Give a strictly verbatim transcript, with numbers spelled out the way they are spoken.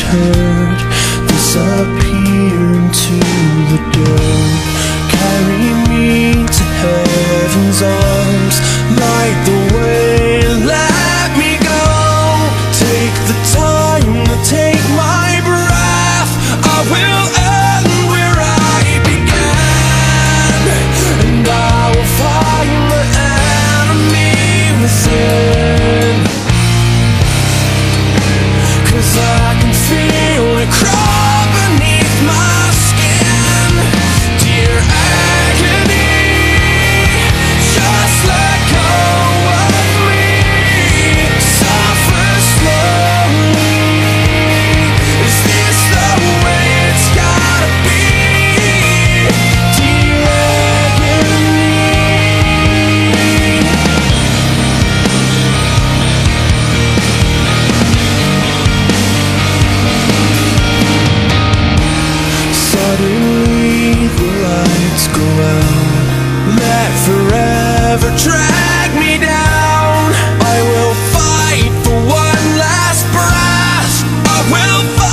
hurt, disappear into the dirt. Carry me to heaven's arms, light the way, let me go. Take the time to take my breath, I will end where I began, and I will find the enemy within, 'cause I can feel it crawl beneath my skin. Dear agony, just let go of me. Suffer slowly. Is this the way it's gotta be? Dear agony. Suddenly the lights go out, let forever drag me down. I will fight for one last breath, I will fight